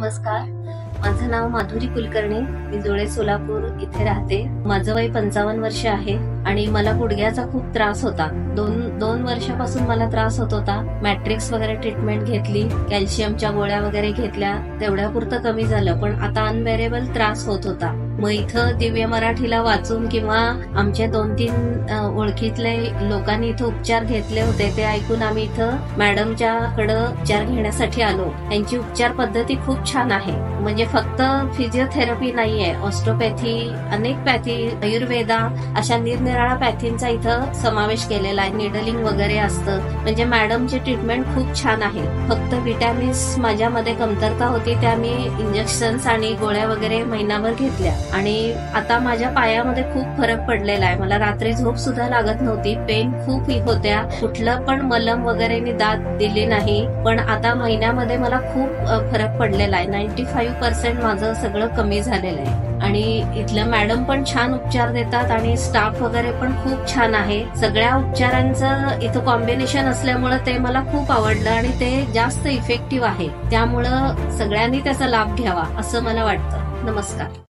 नमस्कार, माझं नाव माधुरी कुलकर्णी. मी जोळे सोलापूर इथे राहते. माझं वय 55 वर्ष आहे आणि मला गुडघ्याचा खूप त्रास होता. दोन वर्षापासून मला त्रास होत होता. मॅट्रिक्स वगैरे ट्रीटमेंट घेतली, कॅल्शियमच्या गोळ्या वगैरे घेतल्या, तेवढ्यापुरतं कमी झालं. पण आता अनबेरेबल त्रास होत होता. मग इथं दिव्य मराठीला वाचून किंवा आमच्या 2-3 ओळखीतले लोकांनी इथं उपचार घेतले होते, ते ऐकून आम्ही इथं मॅडमच्याकडं उपचार घेण्यासाठी आलो. त्यांची उपचार पद्धती खूप छान आहे. म्हणजे फक्त फिजिओथेरपी नाहीये, ऑस्टोपॅथी, अनेक पॅथी, आयुर्वेदा, अशा निरनिराळ्या पॅथींचा इथं समावेश केलेला आहे. निडलिंग वगैरे असतं. म्हणजे मॅडमची ट्रीटमेंट खूप छान आहे. फक्त विटॅमिन्स माझ्यामध्ये कमतरता होती, त्या मी इंजेक्शन्स आणि गोळ्या वगैरे महिनाभर घेतल्या आणि आता माझ्या पायामध्ये खूप फरक पडलेला आहे. मला रात्री झोप सुद्धा लागत नव्हती. पेन खूप होत्या. कुठलं पण मलम वगैरे मी दात दिली नाही, पण आता महिन्यामध्ये मला खूप फरक पडलेला आहे. 95% माझं सगळं कमी झालेलं आहे. आणि इथलं मॅडम पण छान उपचार देतात आणि स्टाफ वगैरे पण खूप छान आहे. सगळ्या उपचारांचं इथं कॉम्बिनेशन असल्यामुळं ते मला खूप आवडलं आणि ते जास्त इफेक्टिव्ह आहे. त्यामुळं सगळ्यांनी त्याचा लाभ घ्यावा असं मला वाटतं. नमस्कार.